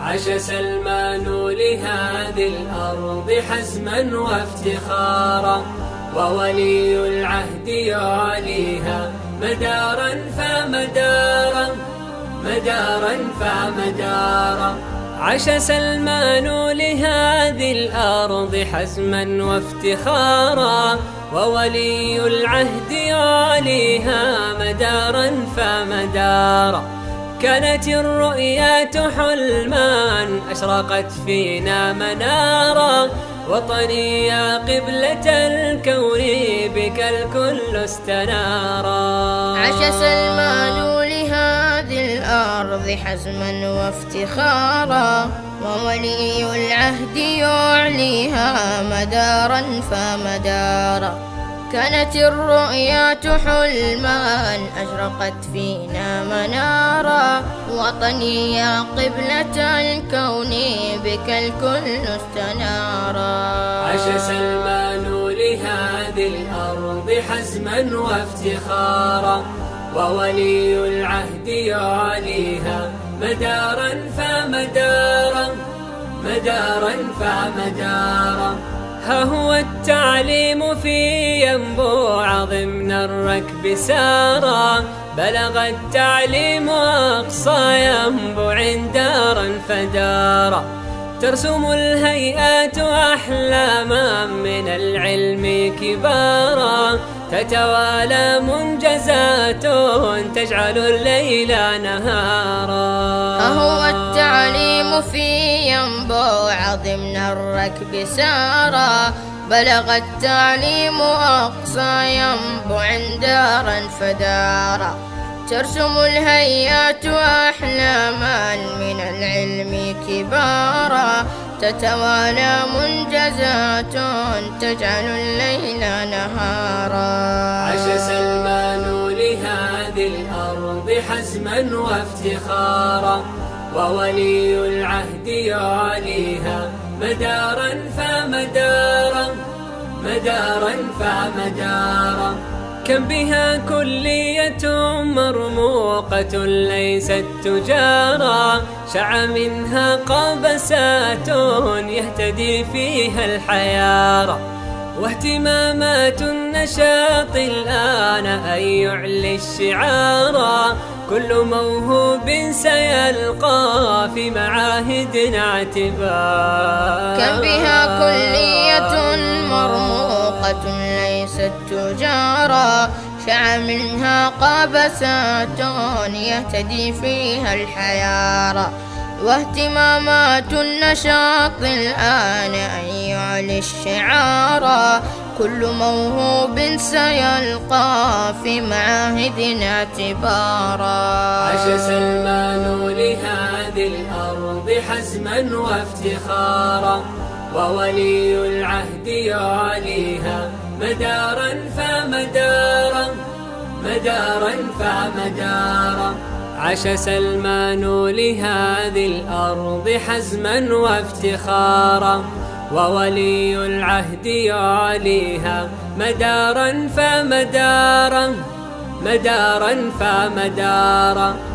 عاش سلمان لهذه الأرض حزما وافتخارا، وولي العهد يعليها مدارا فمدارا، مدارا فمدارا. عاش سلمان لهذه الأرض حزما وافتخارا، وولي العهد يعليها مدارا فمدارا. كانت الرؤيات حلما أشرقت فينا منارا، وطني يا قبلة الكون بك الكل استنارا. عاش سلمان لهذه الأرض حزما وافتخارا، وولي العهد يعليها مدارا فمدارا. كانت الرؤيات حلما أشرقت فينا منارا، وطني يا قبلة الكون بك الكل استنارا. عاش سلمان لهذه الأرض حزما وافتخارا، وولي العهد يعليها مدارا فمدارا، مدارا فمدارا. ها هو التعليم في ينبوع ضمن الركب سارا، بلغ التعليم أقصى ينبوع دارا فدارا. ترسم الهيئات أحلاما من العلم كبارا، تتوالى منجزات تجعل الليل نهارا. هو التعليم في ينبوع ضمن الركب سارا، بلغ التعليم أقصى ينبوع دارا فدارا. ترسم الهيئات أحلاما من العلم كبارا، تتوالى منجزات تجعل الليل نهارا. عاش سلمان لهذه الأرض حزما وافتخارا، وولي العهد يعليها مدارا فمدارا، مدارا فمدارا. كم بها كلية مرموقة ليست تجارا، شع منها قبسات يهتدي فيها الحيارى. واهتمامات النشاط الآن أن يعلي الشعارا، كل موهوب سيلقى في معاهدنا اعتبارا. كم بها كلية مرموقة ليست تجارا، شع منها قبسات يهتدي فيها الحيارى. واهتمامات النشاط الآن أن يعلي الشعارا، كل موهوب سيلقى في معاهدنا اعتبارا. عاش سلمان لهذه الأرض حزما وافتخارا، وولي العهد يعليها مدارا فمدارا، مدارا فمدارا. عاش سلمان لهذه الأرض حزما وافتخارا، وولي العهد يعليها مدارا فمدارا، مدارا فمدارا.